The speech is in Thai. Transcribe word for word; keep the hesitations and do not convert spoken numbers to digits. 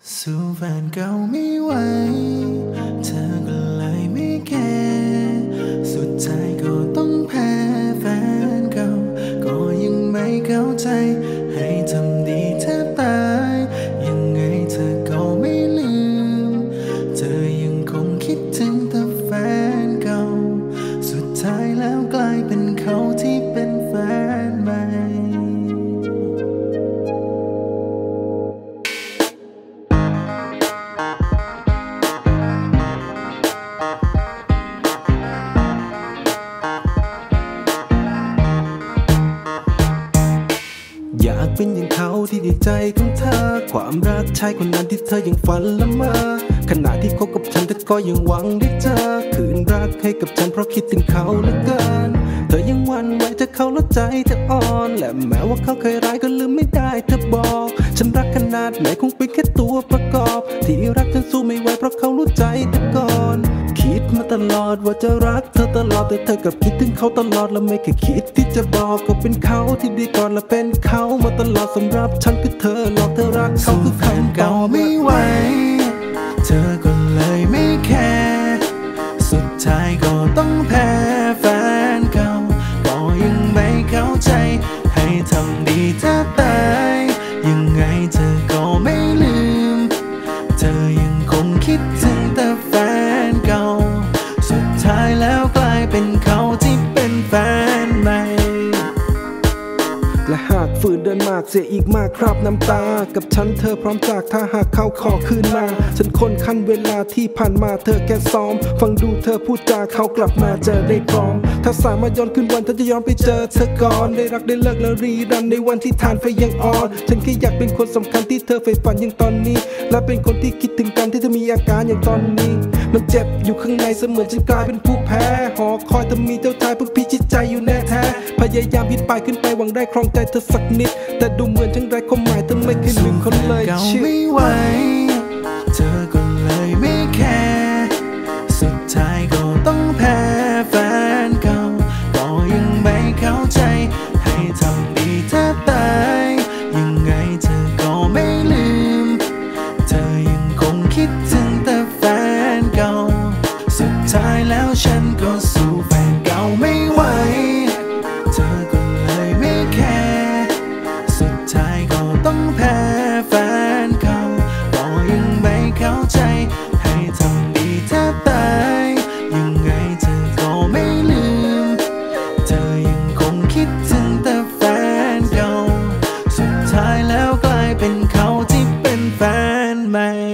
สู้แฟนเก่าไม่ไหวเธอก็เลยไม่แคร์สุดท้ายก็ต้องแพ้แฟนเก่าก็ยังไม่เข้าใจให้ทำดีแทบตายยังไงเธอก็ไม่ลืมเธอยังคงคิดถึงแต่แฟนเก่าสุดท้ายแล้วกลายเป็นเขาที่เป็นแฟนใหม่อยากเป็นอย่างเขาที่ดีใจของเธอความรักชายคนนั้นที่เธอยังฝันละเมอขณะที่คบกับฉันเธอก็ยังหวังได้เจอคืนรักให้กับฉันเพราะคิดถึงเขาเหลือเกินเธอยังหวั่นไหวจะเขาแล้วใจเธออ่อนและแม้ว่าเขาเคยร้ายก็ลืมไม่ได้เธอบอกฉันรักขนาดไหนคงเป็นแค่ตัวประกอบที่รักฉันสู้ไม่ไหวเพราะเขารู้ใจเธอก่อนคิดมาตลอดว่าจะรักเธอตลอดแต่เธอกับคิดถึงเขาตลอดและไม่เคยคิดที่จะบอกก็เป็นเขาที่ดีก่อนและเป็นเขามาตลอดสำหรับฉันคือเธอหลอกเธอรักเขาคือแฟนเก่าไม่ไหวเธอก็เลยไม่แคร์สุดท้ายก็ต้องแพ้แฟนเก่าก็ยังไม่เข้าใจให้ทำดีแทบตายยังไงเธอก็ไม่ลืมเธอยังคงคิดถึงแต่แฟนเก่าสุดท้ายแล้วกลายเป็นเขาที่เป็นแฟนใหม่และหากฝืนเดินมากเสียอีกมากครับน้ำตากับฉันเธอพร้อมจากถ้าหากเขาขอคืนมาฉันคนขั้นเวลาที่ผ่านมาเธอแค่ซ้อมฟังดูเธอพูดจาเขากลับมาเจอได้พร้อมถ้าสามารถย้อนคืนวันเธอจะย้อนไปเจอเธอก่อนได้รักได้เลิกแล้วรีรันในวันที่ทานไฟยังอ่อนฉันแค่อยากเป็นคนสำคัญที่เธอใฝ่ฝันอย่างตอนนี้และเป็นคนที่คิดถึงกันที่เธอมีอาการอย่างตอนนี้มันเจ็บอยู่ข้างในเสมือนฉันกลายเป็นผู้แพ้หอคอยเธอมีเจ้าชายเพื่อพิชิตใจอยู่แน่แท้พยายามพิดไปขึ้นไปหวังได้ครองใจเธอสักนิดแต่ดูเหมือนฉันไร้ความหมายเธอไม่เคยลืมคนเลยเชื่อไม่ไหวเธอก็เลยไม่แคร์สุดท้ายก็ต้องแพ้แฟนเก่าก็ยังไม่เข้าใจให้ทำดีแทบตายยังไงเธอก็ไม่ลืมเธอยังคงคิดถึงแต่แฟนเก่าสุดท้ายแล้วฉันก็สู้แฟนเก่าไม่ไหวเธอก็เลยไม่แคร์สุดท้ายก็ต้องแพ้แฟนเก่าก็ยังไม่เข้าใจให้ทำดีแทบตายยังไงเธอก็ไม่ลืมเธอยังคงคิดถึงแต่แฟนเก่าสุดท้ายแล้วกลายเป็นเขาที่เป็นแฟนใหม่